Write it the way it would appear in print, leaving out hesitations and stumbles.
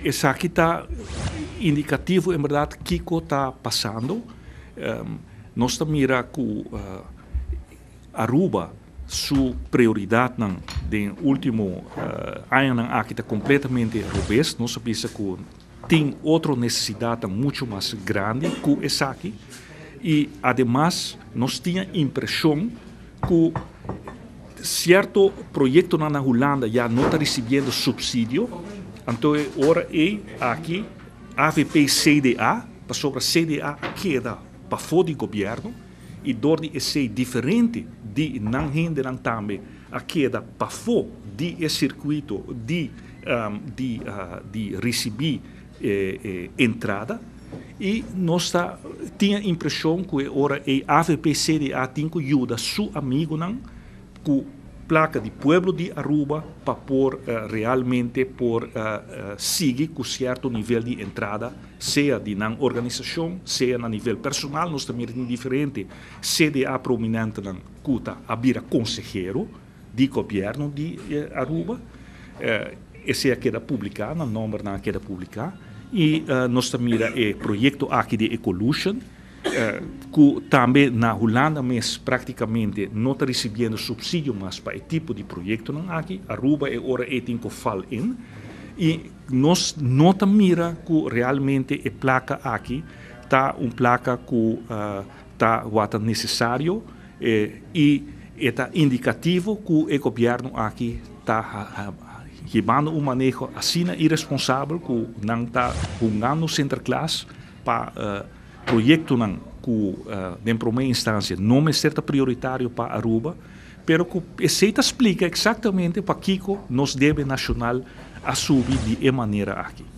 essa aqui está indicativo, em verdade, que está passando. Nós estamos mira que Aruba, sua prioridade no último ano aqui está completamente robusto. Nós sabemos que tem outra necessidade muito mais grande que essa aqui. E, además, nós tínhamos a impressão que certo projeto na Holanda já não está recebendo subsídio. Então, agora aqui, AVP-CDA, sobre a CDA queda para fora do governo, e door die é diferente de não rende também a queda para fora do circuito de receber entrada. E nós tinha a impressão que agora a AVP-CDA tem que ajudar seu amigo com placa de Pueblo de Aruba para realmente seguir com certo nível de entrada, seja de na organização, seja a nível personal. Nós também temos diferente CDA prominente que está a vir consejero de governo de Aruba. Esse queda publicado, o número não queda publicado. E nós também o projeto aqui de Ecolution, que também na Holanda mas praticamente não está recebendo subsídio mais para esse tipo de projeto aqui. Aruba é hora tem que falar in. E nós notamos mira que realmente a placa aqui está uma placa que está necessário e está indicativo que o governo aqui está levando um manejo assim irresponsável que não está jogando centro-classe para projeto que, em primeira instância, não é certo prioritário para Aruba, mas que essa explica exatamente para que nós deve nacional assumir de maneira aqui.